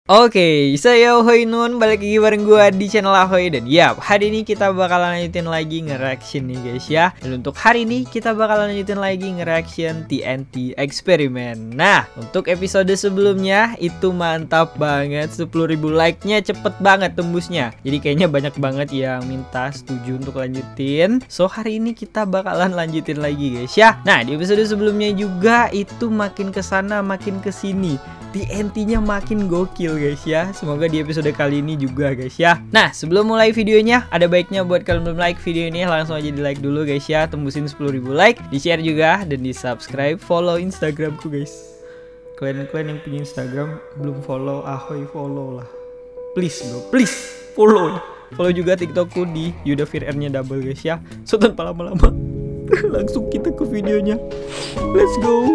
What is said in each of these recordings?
Oke, saya Ahoy Nun, balik lagi bareng gue di channel Ahoy. Dan ya, hari ini kita bakalan lanjutin lagi nge-reaction nih guys ya. Dan untuk hari ini kita bakalan lanjutin lagi nge-reaction TNT Experiment. Nah, untuk episode sebelumnya itu mantap banget, 10.000 like-nya cepet banget tembusnya. Jadi kayaknya banyak banget yang minta setuju untuk lanjutin. So, hari ini kita bakalan lanjutin lagi guys ya. Nah, di episode sebelumnya juga itu makin kesana makin kesini, TNT-nya makin gokil guys ya. Semoga di episode kali ini juga guys ya. Nah, sebelum mulai videonya, ada baiknya buat kalian belum like video ini, langsung aja di like dulu guys ya. Tembusin 10.000 like, di share juga, dan di subscribe, follow Instagramku guys. Kalian yang punya Instagram belum follow Ahoy, follow lah. Please bro, please follow. Follow juga TikTokku di Yudafir-nya double guys ya. So tanpa lama-lama langsung kita ke videonya. Let's go.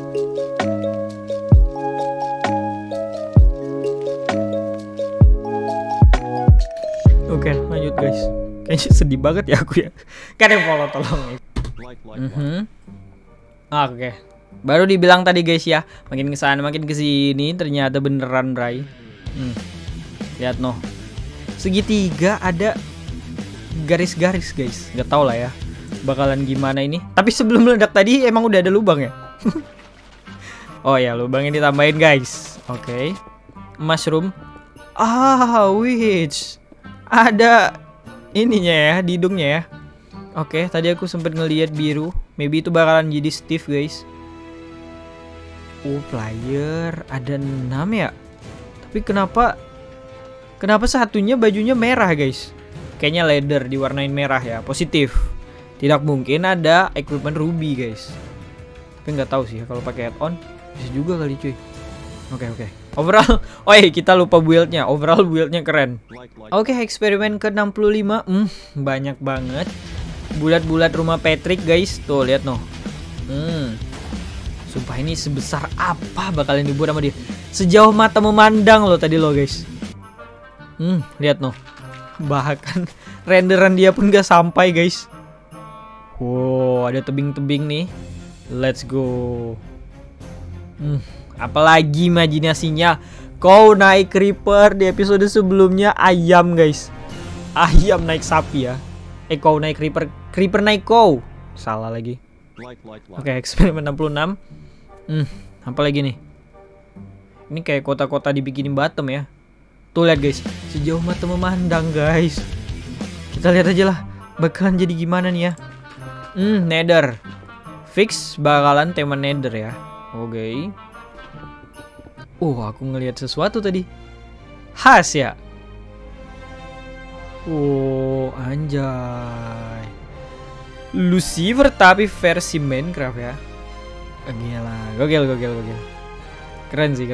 Oke, lanjut guys. Kayaknya sedih banget ya aku ya. Kan yang follow tolong ya. Oke. Baru dibilang tadi guys ya, makin kesana makin kesini, ternyata beneran Bray. Lihat noh. Segitiga ada garis-garis guys. Gak tau lah ya bakalan gimana ini. Tapi sebelum meledak tadi emang udah ada lubang ya. Oh ya, lubangnya ditambahin guys. Oke. Mushroom. Witch. Ada ininya ya, di hidungnya ya. Oke, tadi aku sempat ngelihat biru. Maybe itu bakalan jadi Steve guys. Player ada 6 ya. Tapi kenapa satunya bajunya merah guys? Kayaknya leather diwarnain merah ya, positif. Tidak mungkin ada equipment ruby guys. Tapi nggak tahu sih kalau pakai add-on bisa juga kali cuy. Oke. Overall, kita lupa buildnya. Overall buildnya keren. Oke, eksperimen ke-65. Banyak banget. Bulat-bulat rumah Patrick guys. Tuh, lihat noh. Sumpah ini sebesar apa bakalan dibuat sama dia. Sejauh mata memandang loh tadi lo guys. Lihat noh. Bahkan renderan dia pun gak sampai guys. Wow, ada tebing-tebing nih. Let's go. Apalagi imajinasinya. Kau naik creeper, di episode sebelumnya ayam guys. Ayam naik sapi ya. Kau naik creeper naik kau. Salah lagi. Oke, eksperimen 66. Apa lagi nih? Ini kayak kota-kota dibikinin bottom ya. Tuh lihat guys, sejauh mata memandang guys. Kita lihat aja lah bakalan jadi gimana nih ya. Nether. Fix bakalan tema Nether ya. Oke. Aku ngelihat sesuatu tadi. Khas ya. Anjay. Lucifer tapi versi Minecraft ya. Gila, gokil. Keren sih.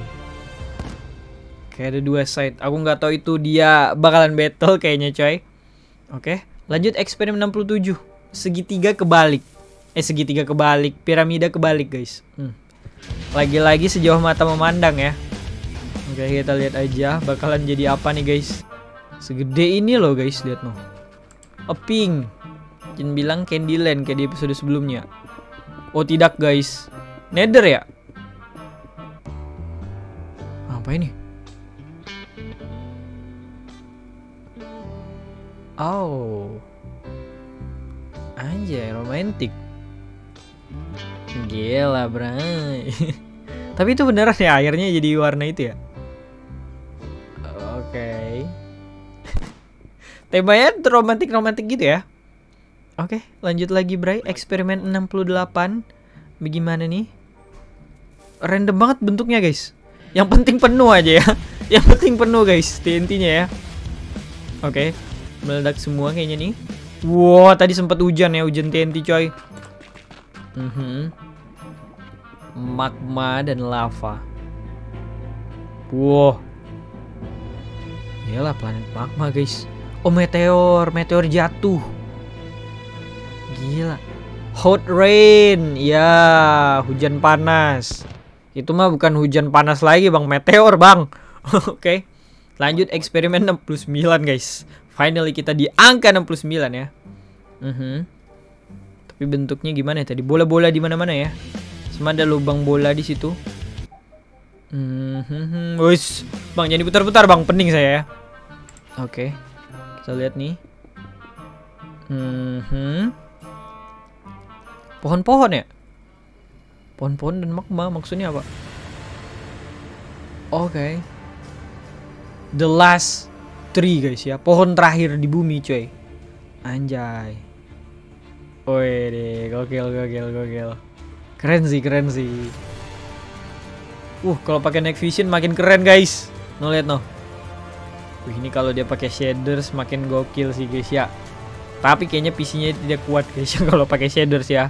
Kayak ada 2 side. Aku nggak tahu itu dia bakalan battle kayaknya coy. Oke, lanjut eksperimen 67. Segitiga kebalik. Piramida kebalik guys. Lagi-lagi sejauh mata memandang ya. Oke, kita lihat aja bakalan jadi apa nih guys. Segede ini loh guys, lihat noh. Pink. Jin bilang Candyland kayak di episode sebelumnya. Oh tidak guys, Nether ya. Apa ini? Anjay, romantis. Gila bray. Tapi itu beneran ya airnya jadi warna itu ya. Oke. Temanya romantis gitu ya. Oke, lanjut lagi bray. Eksperimen 68. Bagaimana nih? Random banget bentuknya guys. Yang penting penuh aja ya. Yang penting penuh guys TNT-nya ya. Oke, meledak semua kayaknya nih. Wow, tadi sempat hujan ya, hujan TNT coy. Magma dan lava. Wow. Iyalah planet magma guys. Meteor jatuh. Gila. Hot rain. Ya, hujan panas. Itu mah bukan hujan panas lagi bang, meteor bang. Oke. Lanjut eksperimen 69 guys. Finally kita di angka 69 ya. Tapi bentuknya gimana ya tadi? Bola-bola di mana-mana ya. Cuma ada lubang bola di situ. Wis, Bang, jangan diputar-putar, Bang. Pening saya ya. Oke. Kita lihat nih. Pohon-pohon ya? Pohon-pohon dan magma maksudnya apa? Oke. The last tree guys ya. Pohon terakhir di bumi coy. Anjay. Woi deh, gokil. Keren sih. Kalau pakai night vision makin keren guys. No lihat no. Ini kalau dia pakai shaders makin gokil sih guys ya. Tapi kayaknya PC-nya tidak kuat guys ya kalau pakai shaders ya.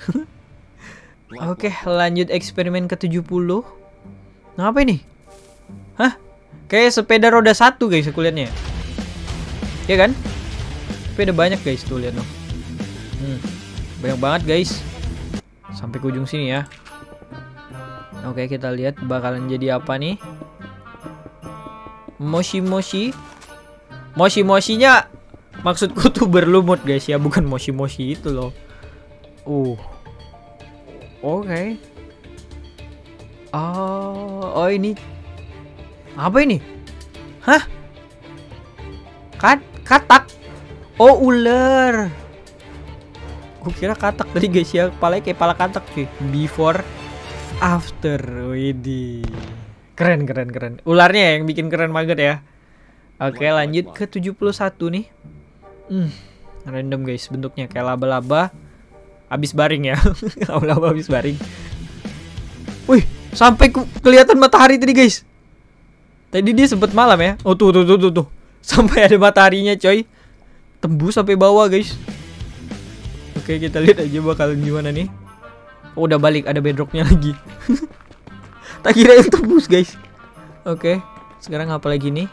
Oke, lanjut eksperimen ke-70. Nah, apa ini? Hah? Kayak sepeda roda 1 guys aku liatnya. Ya kan? Tapi ada banyak guys tuh lihat no. Banyak banget guys. Sampai ke ujung sini ya. Oke, kita lihat bakalan jadi apa nih? Moshi-moshinya maksudku tuh berlumut guys ya, bukan moshi-moshi itu loh. Oke. Oh ini apa ini? Hah? Katak. Oh, ular. Gue kira katak tadi guys ya, kepalanya kayak pala katak cuy. Before, after. Widih. Keren. Ularnya yang bikin keren banget ya. Oke, lanjut ke 71 nih. Random guys bentuknya kayak laba-laba habis baring ya. Laba-laba habis baring. Wih, sampai kelihatan matahari tadi guys. Tadi dia sempet malam ya. Oh tuh. Sampai ada mataharinya coy. Tembus sampai bawah guys. Oke, kita lihat aja bakalan gimana nih. Oh, udah balik, ada bedrocknya lagi. Tak kira yang tembus guys. Oke, sekarang apa lagi nih?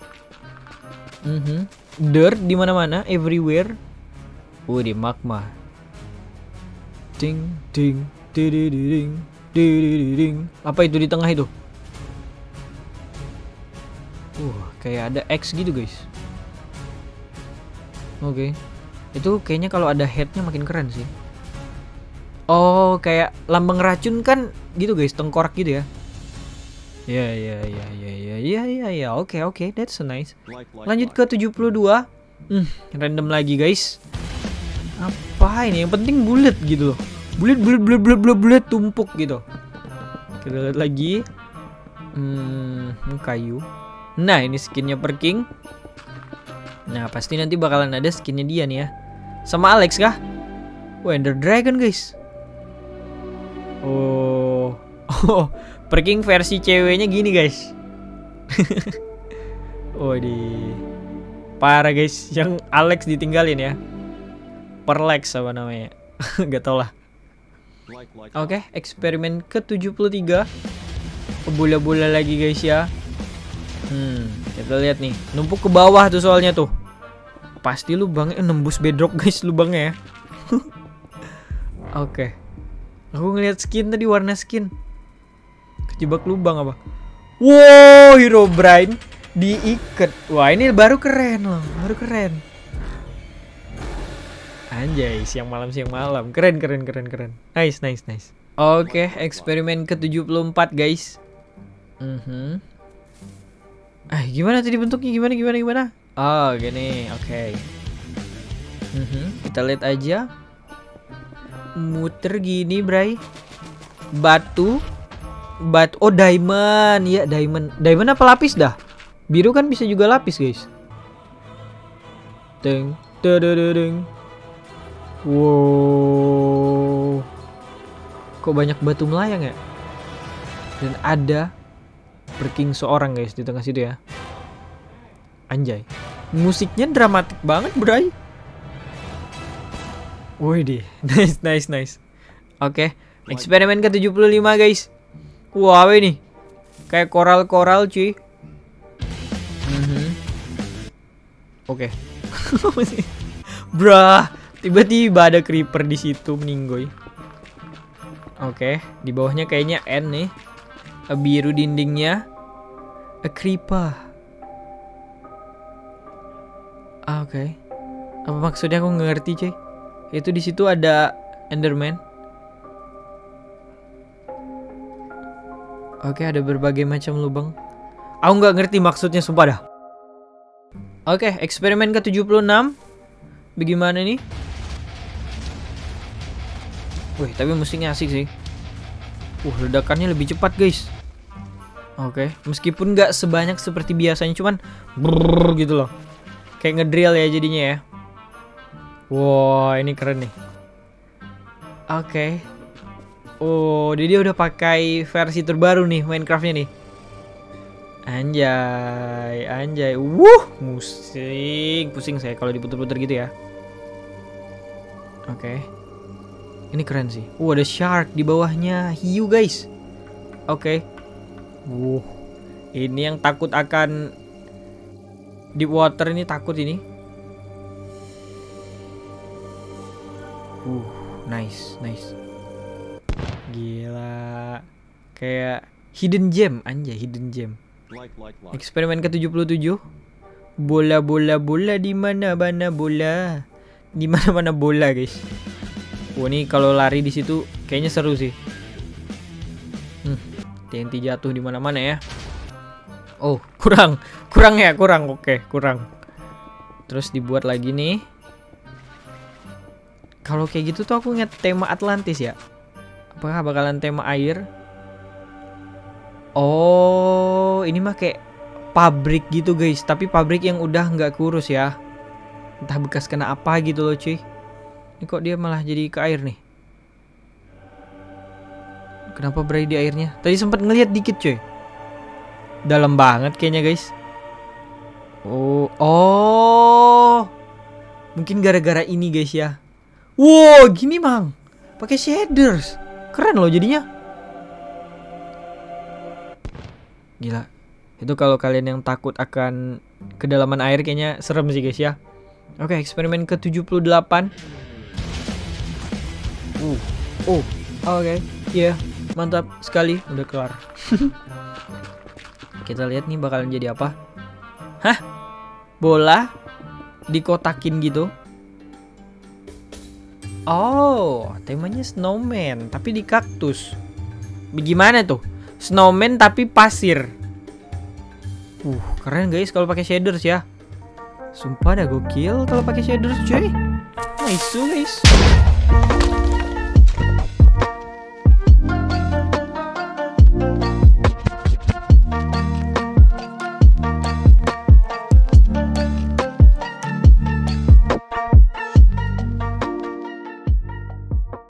Dirt di mana-mana, everywhere. Di magma. Ding. Apa itu di tengah itu? Kayak ada X gitu guys. Oke. Itu kayaknya kalau ada headnya makin keren sih. Oh, kayak lambang racun kan gitu guys, tengkorak gitu ya. Ya. Oke, that's so nice. Lanjut ke 72. Random lagi guys. Apa ini? Yang penting bulat gitu loh. Bulat tumpuk gitu. Kita lihat lagi. Kayu. Nah, ini skinnya Perking. Nah, pasti nanti bakalan ada skinnya dia nih ya. Sama Alex kah? Ender Dragon guys. Perking versi ceweknya gini guys. Parah guys. Yang Alex ditinggalin ya. Perlex apa namanya. Gak tau lah. Oke, eksperimen ke-73. Bola-bola lagi guys ya. Kita lihat nih. Numpuk ke bawah tuh soalnya tuh. Pasti lubangnya nembus bedrock guys lubangnya ya. Oke. Aku ngeliat skin tadi, warna skin. Kejebak lubang apa? Wow, Herobrine diikat. Wah, ini baru keren loh. Baru keren. Anjay, siang malam. Keren. Nice. Oke, eksperimen ke-74 guys. Gimana tadi bentuknya? Gimana? Oh, gini. Oke. Kita lihat aja. Muter gini, Bray. Batu. Oh, diamond. Ya, diamond. Diamond apa lapis dah? Biru kan bisa juga lapis, guys. Deng. Wow. Kok banyak batu melayang ya? Dan ada Perking seorang guys di tengah situ ya. Anjay. Musiknya dramatik banget, Bray. Wih, nice. Oke, eksperimen ke-75 guys. Wah, ini kayak koral-koral cuy. Oke. Brah, tiba-tiba ada creeper di situ meninggoy. Oke, di bawahnya kayaknya N nih. Biru dindingnya. A creeper. Oke. Apa maksudnya aku nggak ngerti cuy. Itu di situ ada Enderman. Oke, ada berbagai macam lubang. Aku nggak ngerti maksudnya, sumpah dah. Oke, eksperimen ke-76. Bagaimana nih? Wih, tapi musiknya asik sih. Ledakannya lebih cepat guys. Oke, meskipun nggak sebanyak seperti biasanya, cuman brrrr gitu loh. Kayak ngedrill ya jadinya ya. Wow, ini keren nih. Oke. Oh, jadi dia udah pakai versi terbaru nih Minecraftnya nih. Anjay, anjay. Musik. Pusing saya kalau diputer-puter gitu ya. Oke. Ini keren sih. Ada shark di bawahnya. Hiu guys. Oke. Ini yang takut akan deep water ini, takut ini. Nice. Gila. Kayak hidden gem, anjay, hidden gem. Eksperimen ke-77. Bola di mana-mana bola. Di mana-mana bola, guys. Ini kalau lari di situ kayaknya seru sih. TNT jatuh di mana-mana ya. Oh, kurang. Oke, kurang. Terus dibuat lagi nih. Kalau kayak gitu tuh aku ingat tema Atlantis ya. Apakah bakalan tema air? Oh, ini mah kayak pabrik gitu guys. Tapi pabrik yang udah nggak kurus ya. Entah bekas kena apa gitu loh cuy. Ini kok dia malah jadi ke air nih. Kenapa berada di airnya? Tadi sempat ngelihat dikit cuy. Dalam banget kayaknya guys. Oh. Mungkin gara-gara ini guys ya. Wow, gini mang. Pakai shaders. Keren loh jadinya. Gila. Itu kalau kalian yang takut akan kedalaman air kayaknya serem sih guys ya. Oke, eksperimen ke-78. Oke. Iya, mantap sekali. Udah kelar. Kita lihat nih bakalan jadi apa. Hah? Bola dikotakin gitu. Oh, temanya snowman tapi di kaktus. Bagaimana tuh? Snowman tapi pasir. Keren guys kalau pakai shaders ya. Sumpah dah gokil kalau pakai shaders cuy. Nice guys.